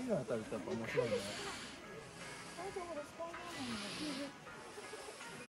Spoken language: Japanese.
のあたりってやっぱ面白いね。 あ、じゃあほらスパイダーマンの